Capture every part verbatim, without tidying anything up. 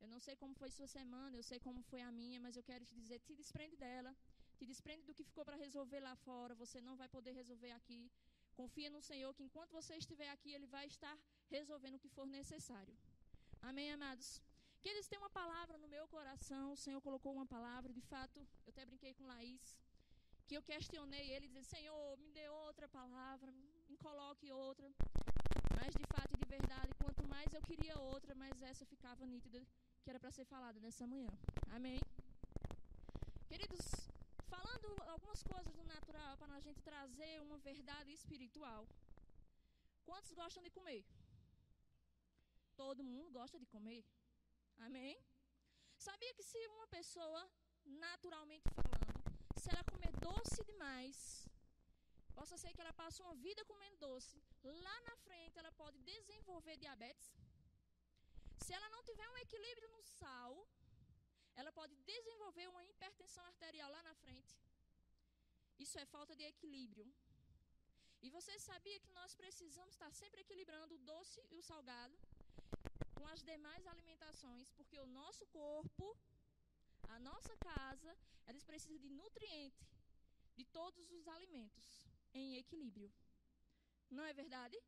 Eu não sei como foi sua semana, eu sei como foi a minha, mas eu quero te dizer, te desprende dela. Te desprende do que ficou para resolver lá fora. Você não vai poder resolver aqui. Confia no Senhor, que enquanto você estiver aqui, Ele vai estar resolvendo o que for necessário. Amém, amados? Que eles têm uma palavra no meu coração. O Senhor colocou uma palavra. De fato, eu até brinquei com Laís, que eu questionei ele, dizendo, Senhor, me dê outra palavra, me coloque outra. Mas, de fato e de verdade, quanto mais eu queria outra, mais essa ficava nítida, que era para ser falada nessa manhã. Amém? Queridos, falando algumas coisas do natural, para a gente trazer uma verdade espiritual. Quantos gostam de comer? Todo mundo gosta de comer. Amém? Sabia que se uma pessoa, naturalmente falando, se ela comer doce demais, possa ser que ela passe uma vida comendo doce, lá na frente ela pode desenvolver diabetes. Se ela não tiver um equilíbrio no sal, ela pode desenvolver uma hipertensão arterial lá na frente. Isso é falta de equilíbrio. E você sabia que nós precisamos estar sempre equilibrando o doce e o salgado com as demais alimentações, porque o nosso corpo, a nossa casa, eles precisam de nutriente de todos os alimentos em equilíbrio. Não é verdade?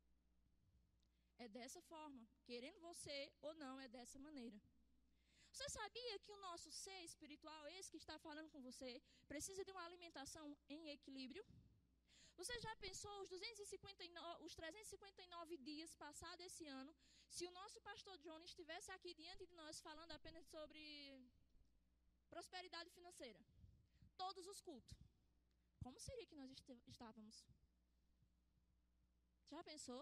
É dessa forma. Querendo você ou não, é dessa maneira. Você sabia que o nosso ser espiritual, esse que está falando com você, precisa de uma alimentação em equilíbrio? Você já pensou os, duzentos e cinquenta e nove, os trezentos e cinquenta e nove dias passados esse ano, se o nosso pastor Johnny estivesse aqui diante de nós falando apenas sobre prosperidade financeira? Todos os cultos. Como seria que nós estávamos? Já pensou?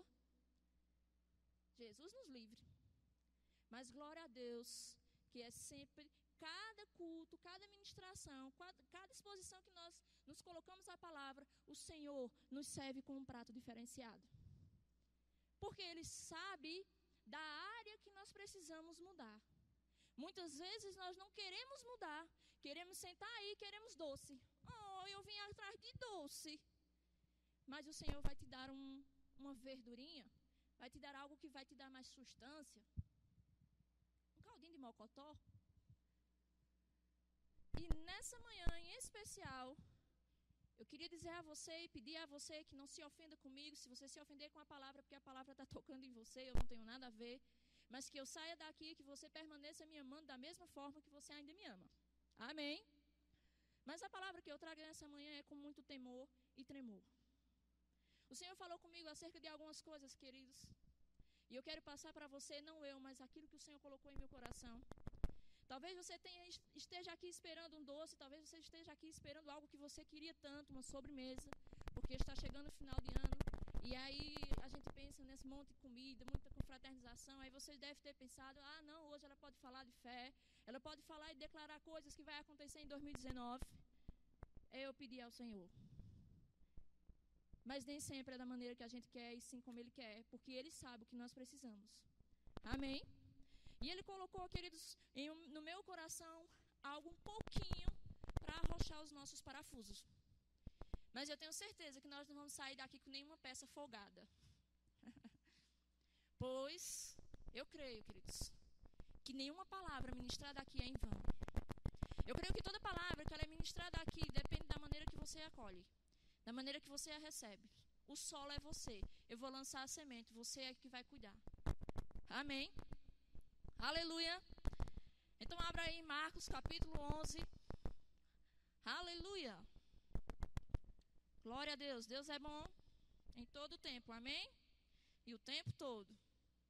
Jesus nos livre. Mas glória a Deus, que é sempre, cada culto, cada ministração, cada, cada exposição que nós nos colocamos à palavra, o Senhor nos serve com um prato diferenciado. Porque Ele sabe da área que nós precisamos mudar. Muitas vezes nós não queremos mudar, queremos sentar aí, queremos doce. Oh, eu vim atrás de doce. Mas o Senhor vai te dar um, uma verdurinha, vai te dar algo que vai te dar mais substância. Um caldinho de mocotó. E nessa manhã em especial, eu queria dizer a você e pedir a você que não se ofenda comigo, se você se ofender com a palavra, porque a palavra está tocando em você, eu não tenho nada a ver, mas que eu saia daqui e que você permaneça me amando da mesma forma que você ainda me ama. Amém? Mas a palavra que eu trago nessa manhã é com muito temor e tremor. O Senhor falou comigo acerca de algumas coisas, queridos, e eu quero passar para você, não eu, mas aquilo que o Senhor colocou em meu coração. Talvez você tenha, esteja aqui esperando um doce, talvez você esteja aqui esperando algo que você queria tanto, uma sobremesa, porque está chegando o final de ano, e aí a gente pensa nesse monte de comida, muita confraternização, aí você deve ter pensado, ah não, hoje ela pode falar de fé, ela pode falar e declarar coisas que vai acontecer em dois mil e dezenove. Eu pedi ao Senhor. Mas nem sempre é da maneira que a gente quer, e sim como Ele quer, porque Ele sabe o que nós precisamos. Amém? E Ele colocou, queridos, em um, no meu coração, algo um pouquinho para arrochar os nossos parafusos. Mas eu tenho certeza que nós não vamos sair daqui com nenhuma peça folgada. Pois, eu creio, queridos, que nenhuma palavra ministrada aqui é em vão. Eu creio que toda palavra que ela é ministrada aqui depende da maneira que você a acolhe, da maneira que você a recebe. O solo é você. Eu vou lançar a semente, você é que vai cuidar. Amém? Aleluia. Então abra aí Marcos capítulo onze. Aleluia. Glória a Deus. Deus é bom em todo o tempo. Amém? E o tempo todo.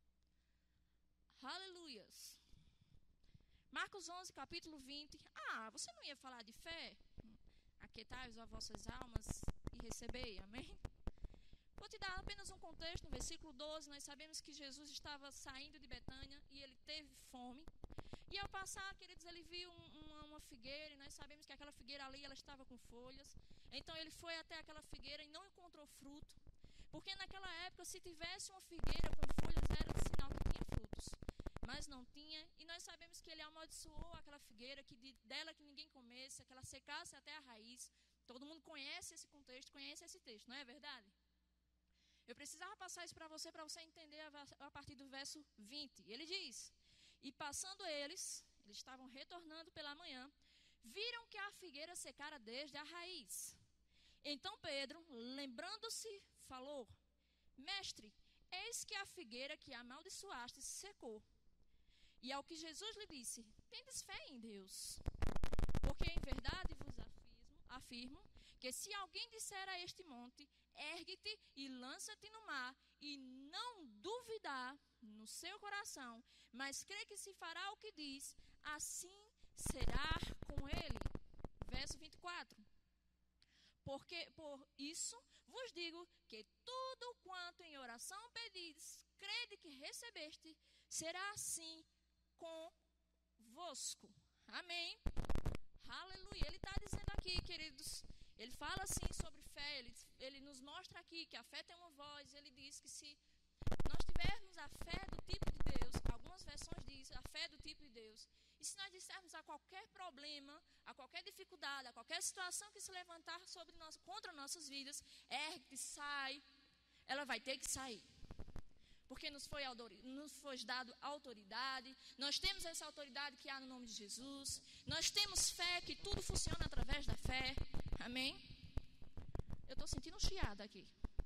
Aleluias. Marcos onze, capítulo vinte. Ah, você não ia falar de fé? Aquietai-vos as vossas almas e recebei. Amém? Vou te dar apenas um contexto. No versículo doze, nós sabemos que Jesus estava saindo de Betânia e ele teve fome. E ao passar, queridos, ele viu um, uma, uma figueira, e nós sabemos que aquela figueira ali, ela estava com folhas. Então ele foi até aquela figueira e não encontrou fruto. Porque naquela época, se tivesse uma figueira com folhas, era sinal que tinha frutos. Mas não tinha, e nós sabemos que ele amaldiçoou aquela figueira, que de, dela que ninguém comesse, que ela secasse até a raiz. Todo mundo conhece esse contexto, conhece esse texto, não é verdade? Eu precisava passar isso para você, para você entender a, a partir do verso vinte. Ele diz: E passando eles, eles estavam retornando pela manhã, viram que a figueira secara desde a raiz. Então Pedro, lembrando-se, falou: Mestre, eis que a figueira que amaldiçoaste secou. E ao que Jesus lhe disse: tendes fé em Deus, porque em verdade vos afirmo, afirmo que se alguém disser a este monte, ergue-te e lança-te no mar, e não duvidar no seu coração, mas crê que se fará o que diz, assim será com ele. Verso vinte e quatro. Porque por isso vos digo que tudo quanto em oração pedis, crede que recebeste, será assim convosco. Amém. Aleluia. Ele está dizendo aqui, queridos, ele fala assim sobre fé, ele, ele nos mostra aqui que a fé tem uma voz. Ele diz que se nós tivermos a fé do tipo de Deus, algumas versões dizem a fé do tipo de Deus, e se nós dissermos a qualquer problema, a qualquer dificuldade, a qualquer situação que se levantar sobre nós, contra nossas vidas, ergue, sai, ela vai ter que sair. Porque nos foi, nos foi dado autoridade, nós temos essa autoridade que há no nome de Jesus, nós temos fé que tudo funciona através da fé, amém? Eu estou sentindo um chiado aqui.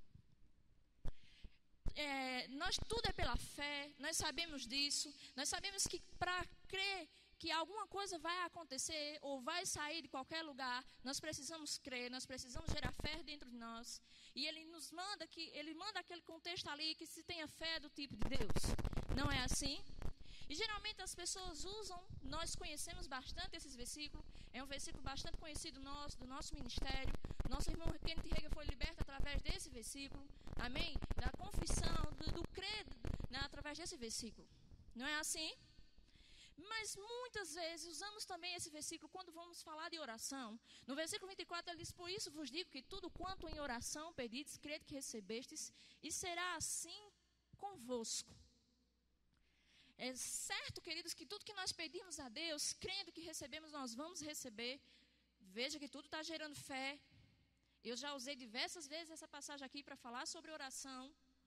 É, nós, tudo é pela fé, nós sabemos disso, nós sabemos que para crer que alguma coisa vai acontecer ou vai sair de qualquer lugar, nós precisamos crer, nós precisamos gerar fé dentro de nós. E ele nos manda que ele manda aquele contexto ali que se tenha fé do tipo de Deus. Não é assim? E geralmente as pessoas usam, nós conhecemos bastante esses versículos, é um versículo bastante conhecido nosso, do nosso ministério. Nosso irmão Kenneth Hagin foi liberto através desse versículo, amém? Da confissão, do, do credo, né, através desse versículo. Não é assim? Mas muitas vezes usamos também esse versículo quando vamos falar de oração. No versículo vinte e quatro ele diz: por isso vos digo que tudo quanto em oração pedides, crede que recebestes, e será assim convosco. É certo, queridos, que tudo que nós pedimos a Deus, crendo que recebemos, nós vamos receber. Veja que tudo está gerando fé. Eu já usei diversas vezes essa passagem aqui para falar sobre oração.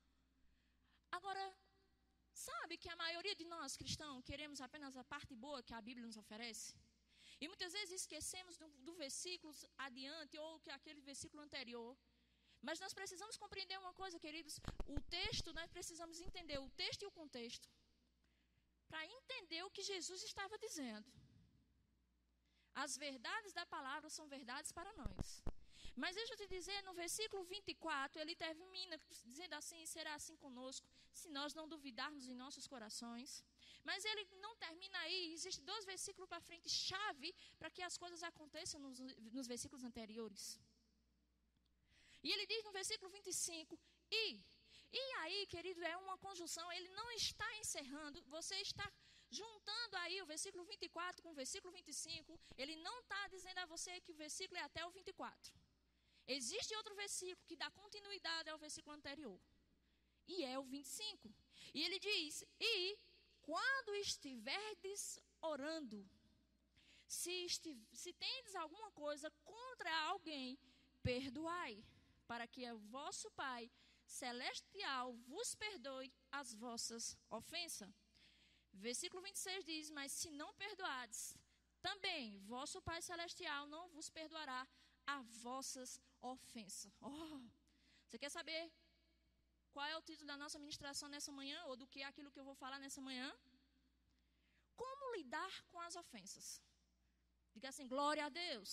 Agora, sabe que a maioria de nós cristãos queremos apenas a parte boa que a Bíblia nos oferece? E muitas vezes esquecemos do, do versículo adiante ou que aquele versículo anterior. Mas nós precisamos compreender uma coisa, queridos. O texto, nós precisamos entender o texto e o contexto para entender o que Jesus estava dizendo. As verdades da palavra são verdades para nós. Mas deixa eu te dizer, no versículo vinte e quatro, ele termina dizendo assim: será assim conosco, se nós não duvidarmos em nossos corações. Mas ele não termina aí, existem dois versículos para frente, chave, para que as coisas aconteçam nos, nos versículos anteriores. E ele diz no versículo vinte e cinco, e, e aí, querido, é uma conjunção, ele não está encerrando, você está juntando aí o versículo vinte e quatro com o versículo vinte e cinco, ele não está dizendo a você que o versículo é até o vinte e quatro. Existe outro versículo que dá continuidade ao versículo anterior. E é o vinte e cinco. E ele diz: e quando estiverdes orando, se, estiv se tendes alguma coisa contra alguém, perdoai, para que o vosso Pai celestial vos perdoe as vossas ofensas. Versículo vinte e seis diz: mas se não perdoardes, também vosso Pai celestial não vos perdoará as vossas ofensas. Oh, você quer saber qual é o título da nossa ministração nessa manhã? Ou do que é aquilo que eu vou falar nessa manhã? Como lidar com as ofensas? Diga assim: glória a Deus.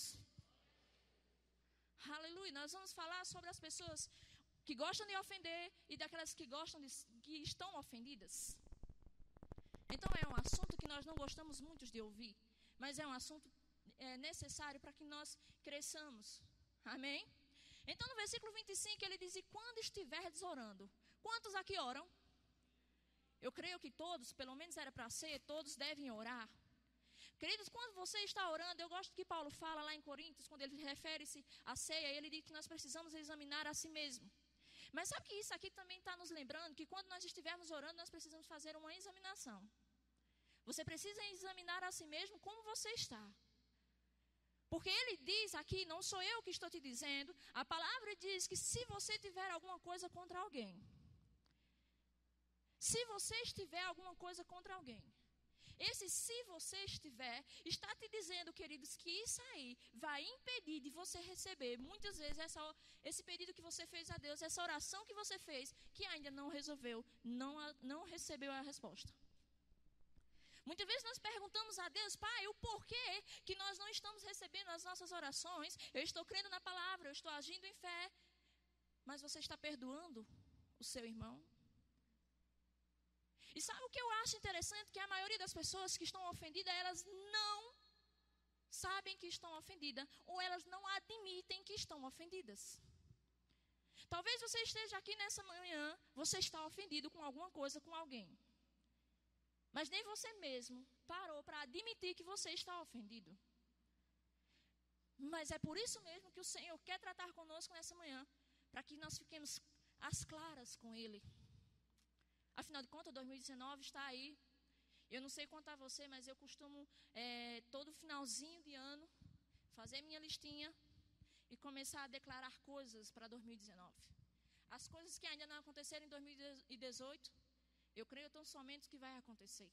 Aleluia. Nós vamos falar sobre as pessoas que gostam de ofender e daquelas que gostam de, que estão ofendidas. Então é um assunto que nós não gostamos muito de ouvir, mas é um assunto é, necessário para que nós cresçamos. Amém? Então no versículo vinte e cinco ele diz: e quando estiverdes orando. Quantos aqui oram? Eu creio que todos, pelo menos era para ser, todos devem orar. Queridos, quando você está orando, eu gosto que Paulo fala lá em Coríntios, quando ele refere-se à ceia, ele diz que nós precisamos examinar a si mesmo. Mas sabe que isso aqui também está nos lembrando que quando nós estivermos orando, nós precisamos fazer uma examinação. Você precisa examinar a si mesmo como você está. Porque ele diz aqui, não sou eu que estou te dizendo, a palavra diz que se você tiver alguma coisa contra alguém, se você estiver alguma coisa contra alguém, Esse se você estiver, está te dizendo, queridos, que isso aí vai impedir de você receber, muitas vezes, essa, esse pedido que você fez a Deus, essa oração que você fez, que ainda não resolveu, não, não recebeu a resposta. Muitas vezes nós perguntamos a Deus, Pai, o porquê que nós não estamos recebendo as nossas orações. Eu estou crendo na palavra, eu estou agindo em fé. Mas você está perdoando o seu irmão? E sabe o que eu acho interessante? Que a maioria das pessoas que estão ofendidas, elas não sabem que estão ofendidas. Ou elas não admitem que estão ofendidas. Talvez você esteja aqui nessa manhã, você está ofendido com alguma coisa, com alguém. Mas nem você mesmo parou para admitir que você está ofendido. Mas é por isso mesmo que o Senhor quer tratar conosco nessa manhã, para que nós fiquemos às claras com Ele. Afinal de contas, dois mil e dezenove está aí. Eu não sei quanto a você, mas eu costumo, é, todo finalzinho de ano, fazer minha listinha e começar a declarar coisas para dois mil e dezenove. As coisas que ainda não aconteceram em dois mil e dezoito, eu creio tão somente que vai acontecer.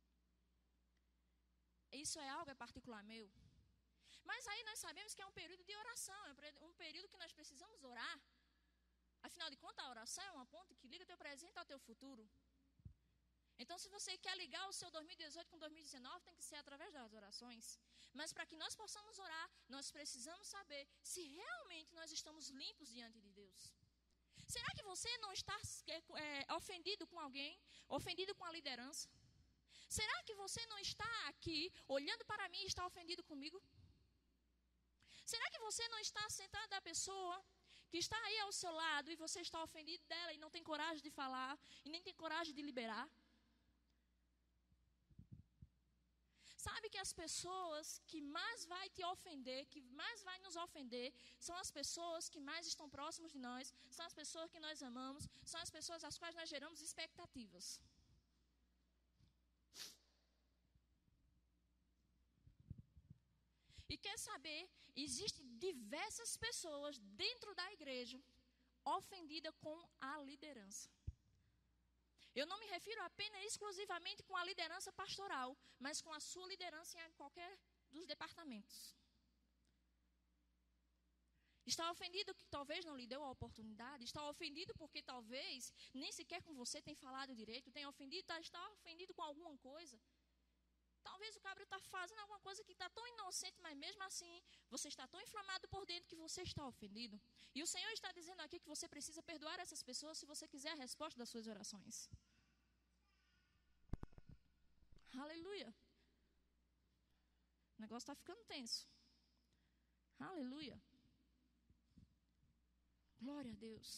Isso é algo, é particular meu. Mas aí nós sabemos que é um período de oração, é um período que nós precisamos orar. Afinal de contas, a oração é uma ponte que liga teu presente ao teu futuro. Então, se você quer ligar o seu dois mil e dezoito com dois mil e dezenove, tem que ser através das orações. Mas para que nós possamos orar, nós precisamos saber se realmente nós estamos limpos diante de Deus. Será que você não está é, ofendido com alguém? Ofendido com a liderança? Será que você não está aqui, olhando para mim e está ofendido comigo? Será que você não está sentado da pessoa que está aí ao seu lado e você está ofendido dela e não tem coragem de falar e nem tem coragem de liberar? Sabe que as pessoas que mais vai te ofender, que mais vai nos ofender, são as pessoas que mais estão próximas de nós, são as pessoas que nós amamos, são as pessoas às quais nós geramos expectativas. E quer saber, existem diversas pessoas dentro da igreja ofendidas com a liderança. Eu não me refiro apenas exclusivamente com a liderança pastoral, mas com a sua liderança em qualquer dos departamentos. Está ofendido que talvez não lhe deu a oportunidade, está ofendido porque talvez nem sequer com você tem falado direito, tem ofendido, está, está ofendido com alguma coisa. Talvez o cabra está fazendo alguma coisa que está tão inocente, mas mesmo assim você está tão inflamado por dentro que você está ofendido. E o Senhor está dizendo aqui que você precisa perdoar essas pessoas se você quiser a resposta das suas orações. Aleluia. O negócio está ficando tenso. Aleluia. Glória a Deus.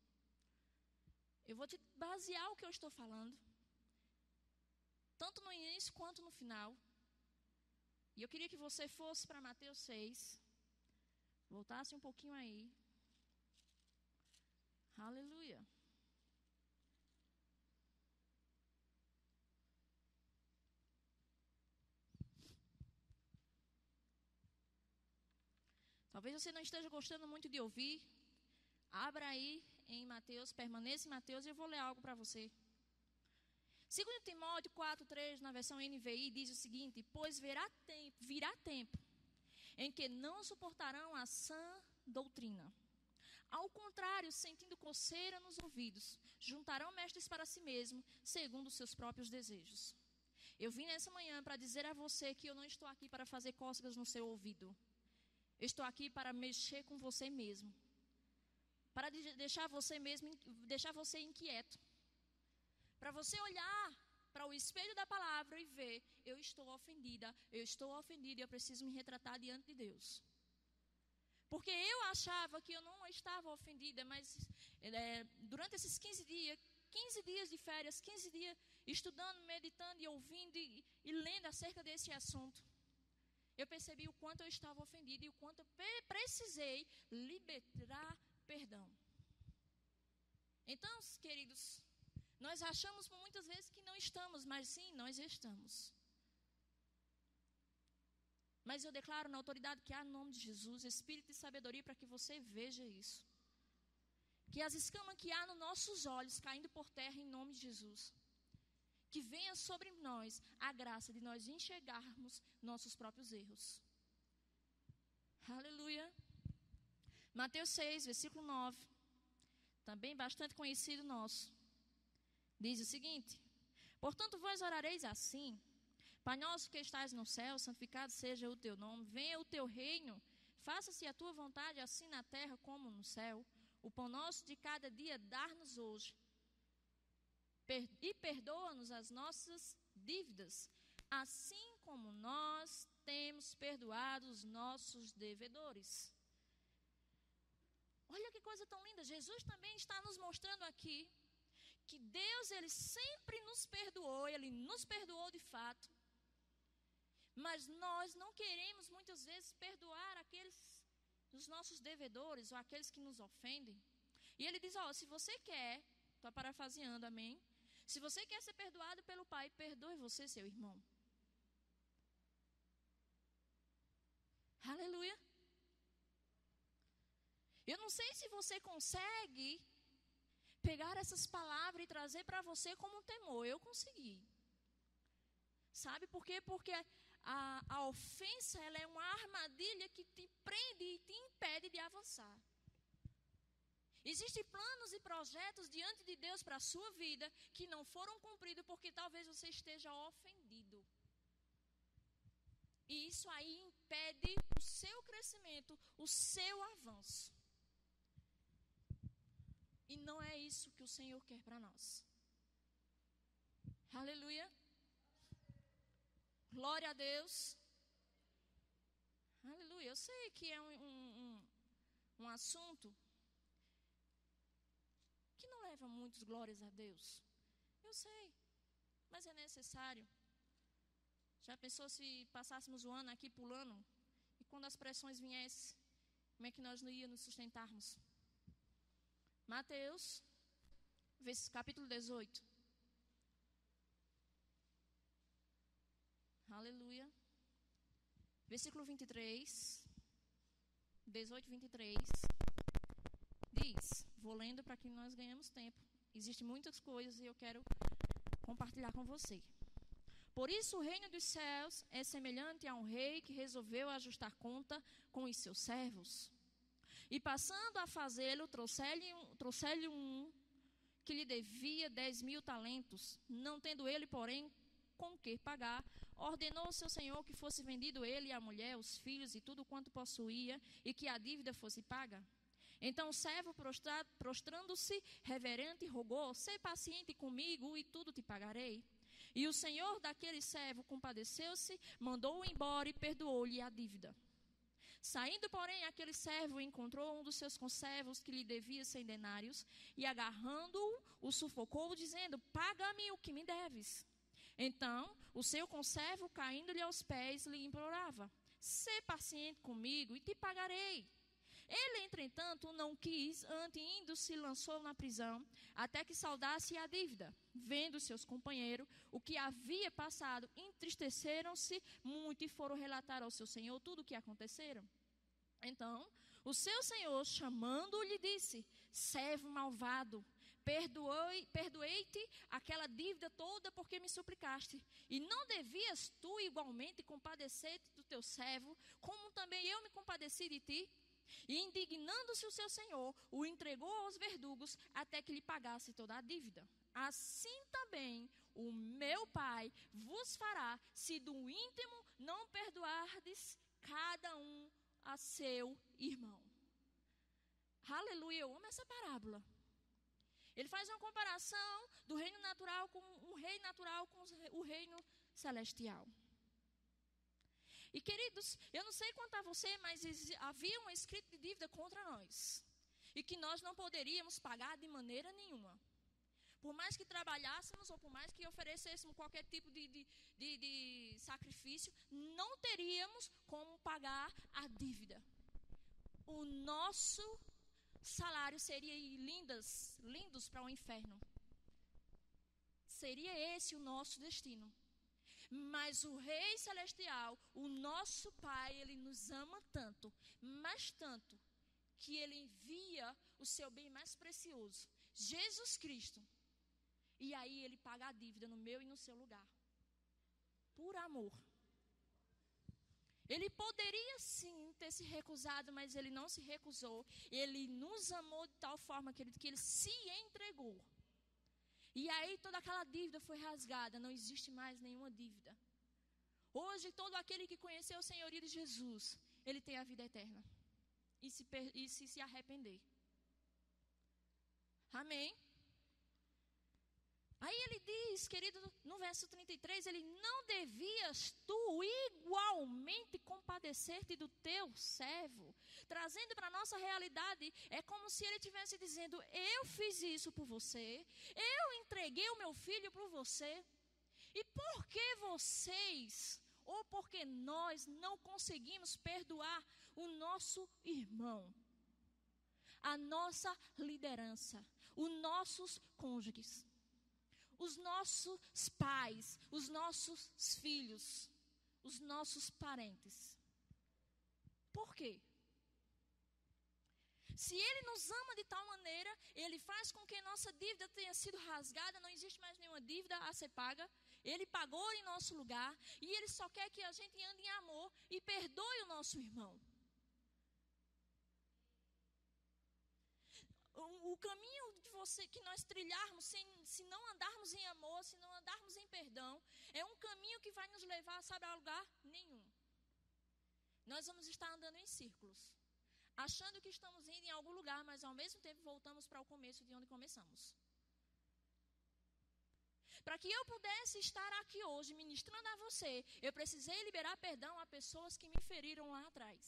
Eu vou te basear o que eu estou falando, tanto no início quanto no final. E eu queria que você fosse para Mateus seis. Voltasse um pouquinho aí. Aleluia. Talvez você não esteja gostando muito de ouvir. Abra aí em Mateus, permaneça em Mateus e eu vou ler algo para você. Segundo Timóteo quatro, três, na versão N V I, diz o seguinte: pois virá tempo, virá tempo em que não suportarão a sã doutrina. Ao contrário, sentindo coceira nos ouvidos, juntarão mestres para si mesmos, segundo os seus próprios desejos. Eu vim nessa manhã para dizer a você que eu não estou aqui para fazer cócegas no seu ouvido. Eu estou aqui para mexer com você mesmo. Para deixar você mesmo, deixar você inquieto. Para você olhar para o espelho da palavra e ver, eu estou ofendida, eu estou ofendida e eu preciso me retratar diante de Deus. Porque eu achava que eu não estava ofendida, mas é, durante esses quinze dias, quinze dias de férias, quinze dias estudando, meditando e ouvindo e, e lendo acerca desse assunto, eu percebi o quanto eu estava ofendida e o quanto eu precisei liberar perdão. Então, queridos, nós achamos por muitas vezes que não estamos, mas sim, nós estamos. Mas eu declaro na autoridade que há no nome de Jesus, espírito de sabedoria, para que você veja isso. Que as escamas que há nos nossos olhos caindo por terra em nome de Jesus. que venha sobre nós a graça de nós enxergarmos nossos próprios erros. Aleluia. Mateus seis, versículo nove, também bastante conhecido nosso, diz o seguinte: portanto, vós orareis assim: Pai nosso que estás no céu, santificado seja o teu nome, venha o teu reino, faça-se a tua vontade, assim na terra como no céu. O pão nosso de cada dia dá-nos hoje, e perdoa-nos as nossas dívidas, assim como nós temos perdoado os nossos devedores. Olha que coisa tão linda. Jesus também está nos mostrando aqui que Deus, Ele sempre nos perdoou, Ele nos perdoou de fato, mas nós não queremos muitas vezes perdoar aqueles, os nossos devedores, ou aqueles que nos ofendem. E Ele diz, ó, se você quer, estou parafraseando, amém? Se você quer ser perdoado pelo Pai, perdoe você, seu irmão. Aleluia. Eu não sei se você consegue pegar essas palavras e trazer para você como um temor. Eu consegui. Sabe por quê? Porque a, a ofensa, ela é uma armadilha que te prende e te impede de avançar. Existem planos e projetos diante de Deus para a sua vida que não foram cumpridos porque talvez você esteja ofendido. E isso aí impede o seu crescimento, o seu avanço. E não é isso que o Senhor quer para nós. Aleluia. Glória a Deus. Aleluia. Eu sei que é um, um, um, um assunto que não leva muitas glórias a Deus. Eu sei, mas é necessário. Já pensou se passássemos o ano aqui pulando, e quando as pressões viessem, como é que nós não íamos nos sustentarmos? Mateus, capítulo dezoito. Aleluia. Versículo vinte e três. dezoito, vinte e três. Diz, vou lendo para que nós ganhemos tempo. Existem muitas coisas e eu quero compartilhar com você. Por isso o reino dos céus é semelhante a um rei que resolveu ajustar conta com os seus servos. E passando a fazê-lo, trouxe-lhe um, trouxe-lhe um que lhe devia dez mil talentos. Não tendo ele, porém, com que pagar, ordenou ao seu senhor que fosse vendido ele, a mulher, os filhos e tudo quanto possuía, e que a dívida fosse paga. Então o servo, prostrando-se, reverente, rogou: sê paciente comigo e tudo te pagarei. E o senhor daquele servo compadeceu-se, mandou-o embora e perdoou-lhe a dívida. Saindo, porém, aquele servo encontrou um dos seus conservos que lhe devia cem denários, e agarrando-o, o sufocou, dizendo: paga-me o que me deves. Então o seu conservo, caindo-lhe aos pés, lhe implorava: sê paciente comigo e te pagarei. Ele, entretanto, não quis, antes indo se lançou na prisão, até que saldasse a dívida. Vendo seus companheiros o que havia passado, entristeceram-se muito e foram relatar ao seu senhor tudo o que aconteceram. Então o seu senhor, chamando-o, lhe disse: servo malvado, perdoei, perdoei-te aquela dívida toda porque me suplicaste. E não devias tu igualmente compadecer-te do teu servo, como também eu me compadeci de ti? E indignando-se o seu senhor, o entregou aos verdugos até que lhe pagasse toda a dívida. Assim também o meu Pai vos fará, se do íntimo não perdoardes cada um a seu irmão. Aleluia, eu amo essa parábola. Ele faz uma comparação do reino natural com um rei natural com o reino celestial. E queridos, eu não sei quanto a você, mas havia um escrito de dívida contra nós. E que nós não poderíamos pagar de maneira nenhuma. Por mais que trabalhássemos ou por mais que oferecêssemos qualquer tipo de, de, de, de sacrifício, não teríamos como pagar a dívida. O nosso salário seria ir lindas, lindos para o inferno. Seria esse o nosso destino. Mas o Rei Celestial, o nosso Pai, Ele nos ama tanto, mas tanto, que Ele envia o seu bem mais precioso, Jesus Cristo. E aí ele paga a dívida no meu e no seu lugar. Por amor. Ele poderia sim ter se recusado, mas ele não se recusou. Ele nos amou de tal forma, querido, que ele se entregou. E aí toda aquela dívida foi rasgada, não existe mais nenhuma dívida. Hoje todo aquele que conheceu o senhorio de Jesus, ele tem a vida eterna. E se, e se, se arrepender. Amém? Aí ele diz, querido, no verso trinta e três, ele: não devias tu igualmente compadecer-te do teu servo? Trazendo para a nossa realidade, é como se ele estivesse dizendo: eu fiz isso por você, eu entreguei o meu filho por você, e por que vocês, ou porque nós não conseguimos perdoar o nosso irmão, a nossa liderança, os nossos cônjuges, os nossos pais, os nossos filhos, os nossos parentes? Por quê? Se ele nos ama de tal maneira, ele faz com que nossa dívida tenha sido rasgada, não existe mais nenhuma dívida a ser paga, ele pagou em nosso lugar, e ele só quer que a gente ande em amor e perdoe o nosso irmão. O, o caminho de você, que nós trilharmos, sem, se não andarmos em amor, se não andarmos em perdão, é um caminho que vai nos levar, sabe, a lugar nenhum. Nós vamos estar andando em círculos, achando que estamos indo em algum lugar, mas ao mesmo tempo voltamos para o começo de onde começamos. Para que eu pudesse estar aqui hoje ministrando a você, eu precisei liberar perdão a pessoas que me feriram lá atrás.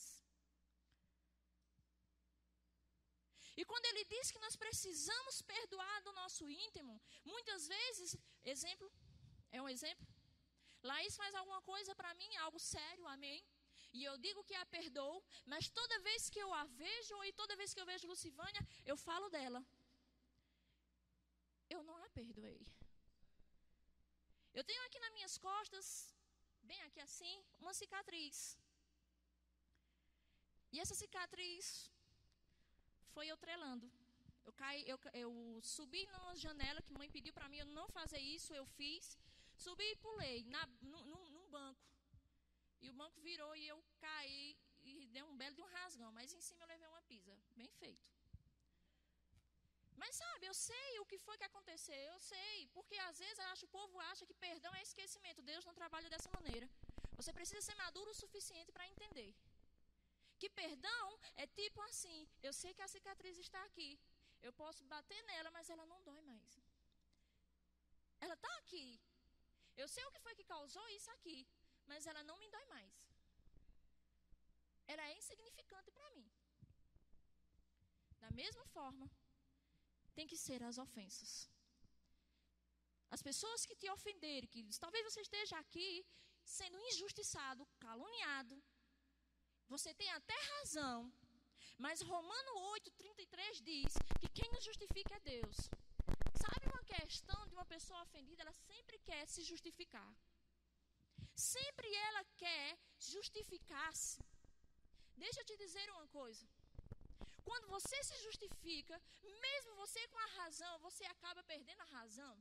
E quando ele diz que nós precisamos perdoar do nosso íntimo, muitas vezes, exemplo, é um exemplo, Laís faz alguma coisa para mim, algo sério, amém? E eu digo que a perdoo, mas toda vez que eu a vejo, e toda vez que eu vejo Lucivânia, eu falo dela. Eu não a perdoei. Eu tenho aqui nas minhas costas, bem aqui assim, uma cicatriz. E essa cicatriz foi eu trelando. Eu, caí, eu, eu subi numa janela que a mãe pediu para mim eu não fazer isso, eu fiz. Subi e pulei na, num, num banco. E o banco virou e eu caí e deu um belo de um rasgão. Mas em cima eu levei uma pisa. Bem feito. Mas sabe, eu sei o que foi que aconteceu. Eu sei. Porque às vezes eu acho, o povo acha que perdão é esquecimento. Deus não trabalha dessa maneira. Você precisa ser maduro o suficiente para entender. Que perdão é tipo assim. Eu sei que a cicatriz está aqui. Eu posso bater nela, mas ela não dói mais. Ela está aqui. Eu sei o que foi que causou isso aqui. Mas ela não me dói mais. Ela é insignificante para mim. Da mesma forma, tem que ser as ofensas. As pessoas que te ofenderem, que talvez você esteja aqui sendo injustiçado, caluniado. Você tem até razão. Mas Romano oito, trinta e três diz que quem nos justifica é Deus. Sabe uma questão de uma pessoa ofendida? Ela sempre quer se justificar. Sempre ela quer justificar-se. Deixa eu te dizer uma coisa. Quando você se justifica, mesmo você com a razão, você acaba perdendo a razão.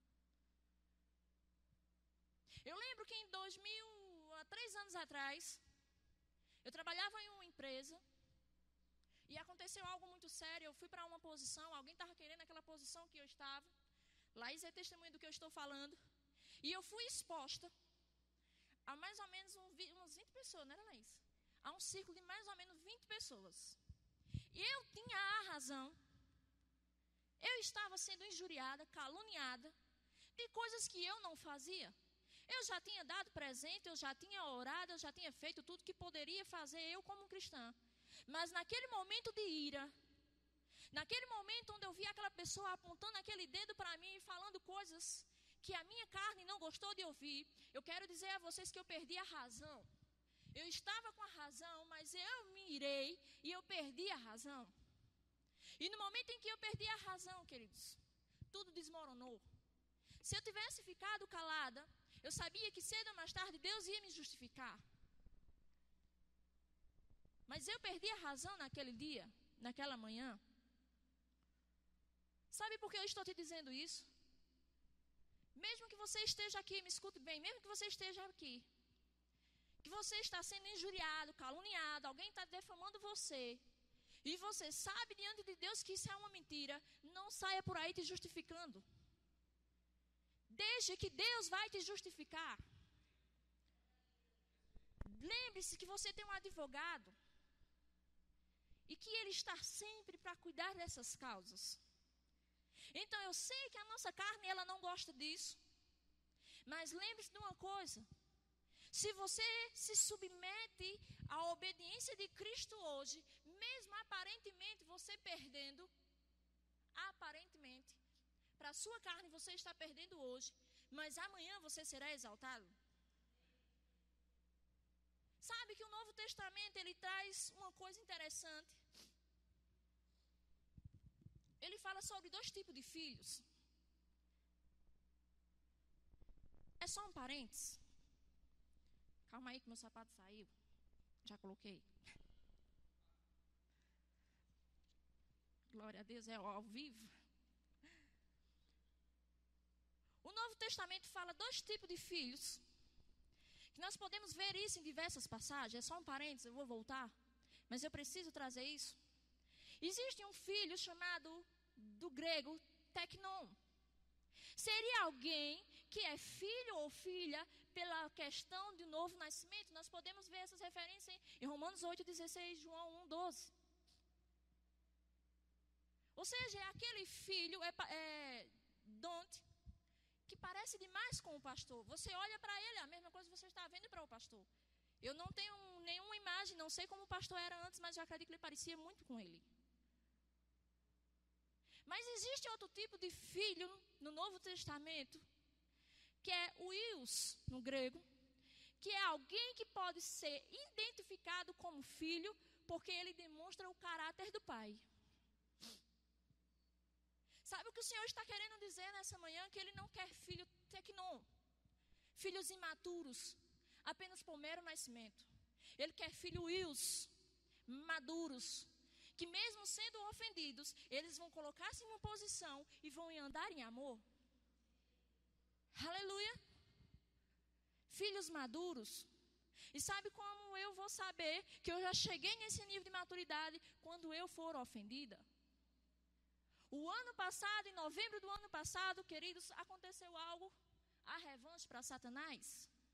Eu lembro que em dois mil, há três anos atrás, eu trabalhava em uma empresa e aconteceu algo muito sério. Eu fui para uma posição, alguém estava querendo aquela posição que eu estava. Laís é testemunha do que eu estou falando. E eu fui exposta a mais ou menos um, umas vinte pessoas, não era, Laís? A um círculo de mais ou menos vinte pessoas. E eu tinha a razão. Eu estava sendo injuriada, caluniada, de coisas que eu não fazia. Eu já tinha dado presente, eu já tinha orado, eu já tinha feito tudo que poderia fazer eu como cristã. Mas naquele momento de ira, naquele momento onde eu vi aquela pessoa apontando aquele dedo para mim e falando coisas que a minha carne não gostou de ouvir, eu quero dizer a vocês que eu perdi a razão. Eu estava com a razão, mas eu me irei e eu perdi a razão. E no momento em que eu perdi a razão, queridos, tudo desmoronou. Se eu tivesse ficado calada, eu sabia que cedo ou mais tarde Deus ia me justificar. Mas eu perdi a razão naquele dia, naquela manhã. Sabe por que eu estou te dizendo isso? Mesmo que você esteja aqui, me escute bem, mesmo que você esteja aqui, que você está sendo injuriado, caluniado, alguém está defamando você, e você sabe diante de Deus que isso é uma mentira, não saia por aí te justificando. Deixe que Deus vai te justificar. Lembre-se que você tem um advogado e que ele está sempre para cuidar dessas causas. Então eu sei que a nossa carne ela não gosta disso. Mas lembre-se de uma coisa. Se você se submete à obediência de Cristo hoje, mesmo aparentemente você perdendo, aparentemente, para a sua carne você está perdendo hoje, mas amanhã você será exaltado. Sabe que o Novo Testamento ele traz uma coisa interessante. Ele fala sobre dois tipos de filhos. É só um parênteses. Calma aí que meu sapato saiu. Já coloquei. Glória a Deus, é ao vivo. O Novo Testamento fala dois tipos de filhos. Que nós podemos ver isso em diversas passagens. É só um parênteses, eu vou voltar. Mas eu preciso trazer isso. Existe um filho chamado, do grego, teknon. Seria alguém que é filho ou filha pela questão de novo nascimento. Nós podemos ver essas referências em Romanos oito, dezesseis, João um, doze. Ou seja, é aquele filho, é, é donte, que parece demais com o pastor. Você olha para ele, a mesma coisa que você está vendo para o pastor. Eu não tenho nenhuma imagem, não sei como o pastor era antes, mas eu acredito que ele parecia muito com ele. Mas existe outro tipo de filho no Novo Testamento, que é o ios, no grego, que é alguém que pode ser identificado como filho, porque ele demonstra o caráter do pai. Sabe o que o Senhor está querendo dizer nessa manhã? Que Ele não quer filho teknon, filhos imaturos, apenas por mero nascimento. Ele quer filho ios, maduros, que mesmo sendo ofendidos, eles vão colocar-se em uma posição e vão andar em amor. Aleluia. Filhos maduros. E sabe como eu vou saber que eu já cheguei nesse nível de maturidade? Quando eu for ofendida. O ano passado, em novembro do ano passado, queridos, aconteceu algo, a revanche para Satanás.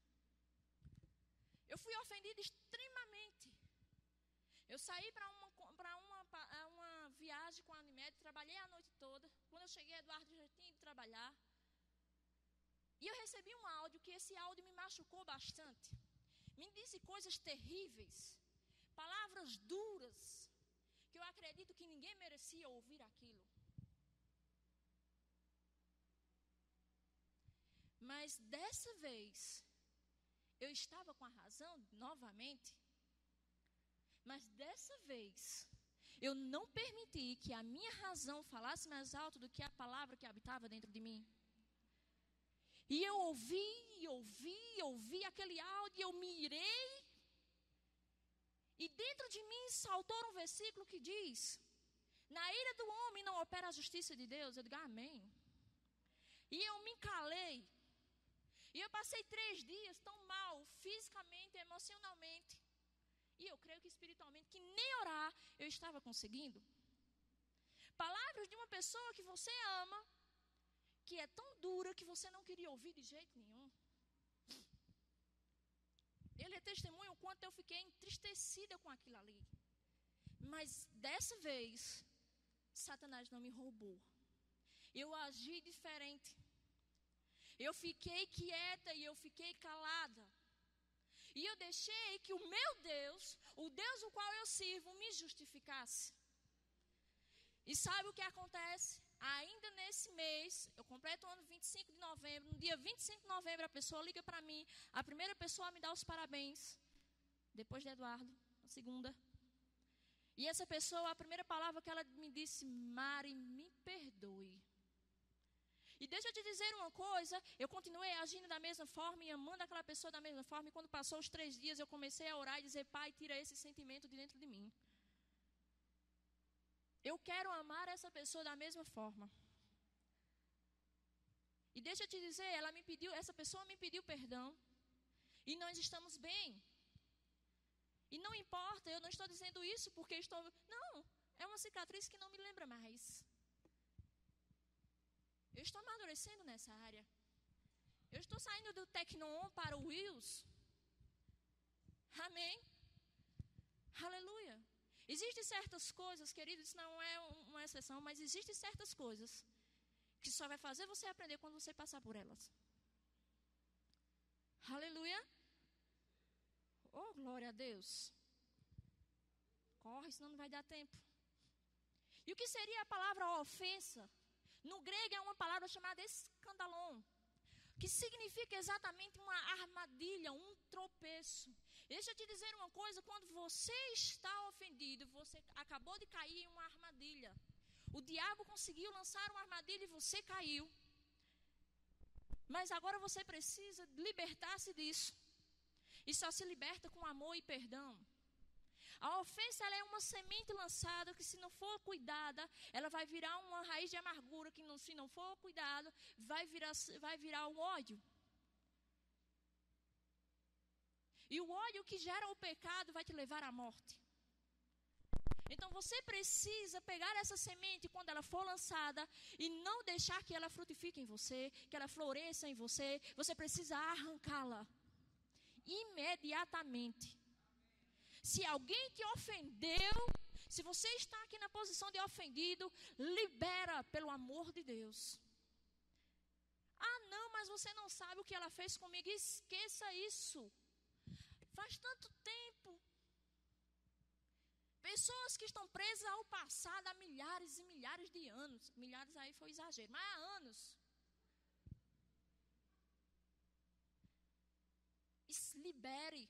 Eu fui ofendida extremamente. Eu saí para uma, para uma, uma viagem com a Unimed, trabalhei a noite toda. Quando eu cheguei, Eduardo já tinha ido trabalhar. E eu recebi um áudio, que esse áudio me machucou bastante. Me disse coisas terríveis, palavras duras, que eu acredito que ninguém merecia ouvir aquilo. Mas dessa vez, eu estava com a razão novamente. Mas dessa vez, eu não permiti que a minha razão falasse mais alto do que a palavra que habitava dentro de mim. E eu ouvi, ouvi, ouvi aquele áudio, eu me irei. E dentro de mim saltou um versículo que diz: na ira do homem não opera a justiça de Deus. Eu digo, amém. E eu me calei. E eu passei três dias tão mal, fisicamente, emocionalmente. E eu creio que espiritualmente, que nem orar eu estava conseguindo. Palavras de uma pessoa que você ama, que é tão dura que você não queria ouvir de jeito nenhum. Ele é testemunho o quanto eu fiquei entristecida com aquilo ali. Mas dessa vez, Satanás não me roubou. Eu agi diferente. Eu fiquei quieta e eu fiquei calada. E eu deixei que o meu Deus, o Deus o qual eu sirvo, me justificasse. E sabe o que acontece? Ainda nesse mês, eu completo o ano vinte e cinco de novembro. No dia vinte e cinco de novembro, a pessoa liga para mim. A primeira pessoa me dá os parabéns. Depois de Eduardo, a segunda. E essa pessoa, a primeira palavra que ela me disse: Mari, me perdoe. E deixa eu te dizer uma coisa, eu continuei agindo da mesma forma e amando aquela pessoa da mesma forma. E quando passou os três dias, eu comecei a orar e dizer: Pai, tira esse sentimento de dentro de mim. Eu quero amar essa pessoa da mesma forma. E deixa eu te dizer, ela me pediu, essa pessoa me pediu perdão. E nós estamos bem. E não importa, eu não estou dizendo isso porque estou... Não, é uma cicatriz que não me lembra mais. Eu estou amadurecendo nessa área. Eu estou saindo do Tecnon para o Wills. Amém? Aleluia. Existem certas coisas, queridos, isso não é uma exceção, mas existem certas coisas que só vai fazer você aprender quando você passar por elas. Aleluia. Oh, glória a Deus. Corre, senão não vai dar tempo. E o que seria a palavra ofensa? No grego é uma palavra chamada escandalon, que significa exatamente uma armadilha, um tropeço. Deixa eu te dizer uma coisa, quando você está ofendido, você acabou de cair em uma armadilha. O diabo conseguiu lançar uma armadilha e você caiu. Mas agora você precisa libertar-se disso. E só se liberta com amor e perdão. A ofensa, ela é uma semente lançada que, se não for cuidada, ela vai virar uma raiz de amargura que, não, se não for cuidado, vai virar, vai virar um ódio. E o ódio que gera o pecado vai te levar à morte. Então você precisa pegar essa semente quando ela for lançada e não deixar que ela frutifique em você, que ela floresça em você. Você precisa arrancá-la imediatamente. Se alguém te ofendeu, se você está aqui na posição de ofendido, libera pelo amor de Deus. Ah, não, mas você não sabe o que ela fez comigo. Esqueça isso. Faz tanto tempo. Pessoas que estão presas ao passado há milhares e milhares de anos. Milhares aí foi exagero, mas há anos. Libere.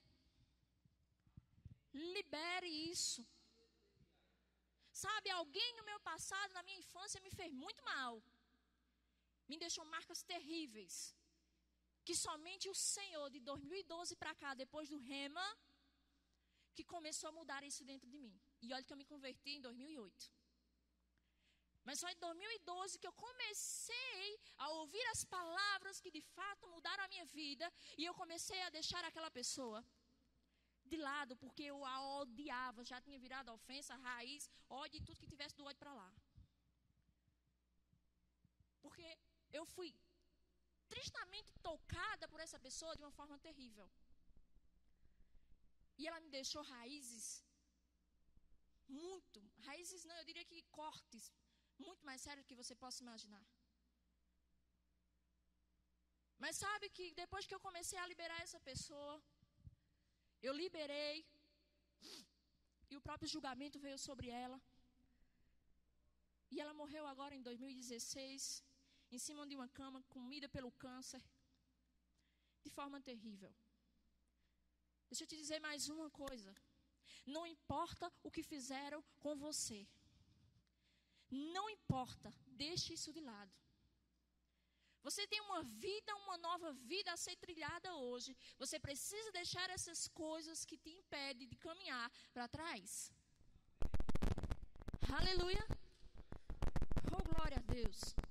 Libere isso. Sabe, alguém no meu passado, na minha infância, me fez muito mal. Me deixou marcas terríveis. Que somente o Senhor, de dois mil e doze para cá, depois do Rema, que começou a mudar isso dentro de mim. E olha que eu me converti em dois mil e oito. Mas só em dois mil e doze que eu comecei a ouvir as palavras que de fato mudaram a minha vida. E eu comecei a deixar aquela pessoa de lado, porque eu a odiava. Já tinha virado ofensa, raiz, ódio e tudo que tivesse do ódio para lá. Porque eu fui tristemente tocada por essa pessoa de uma forma terrível. E ela me deixou raízes, muito, raízes não, eu diria que cortes, muito mais sérios do que você possa imaginar. Mas sabe que depois que eu comecei a liberar essa pessoa, eu liberei, e o próprio julgamento veio sobre ela. E ela morreu agora em dois mil e dezesseis, em cima de uma cama, comida pelo câncer, de forma terrível. Deixa eu te dizer mais uma coisa. Não importa o que fizeram com você. Não importa, deixe isso de lado. Você tem uma vida, uma nova vida a ser trilhada hoje. Você precisa deixar essas coisas que te impedem de caminhar para trás. Aleluia. Oh, glória a Deus.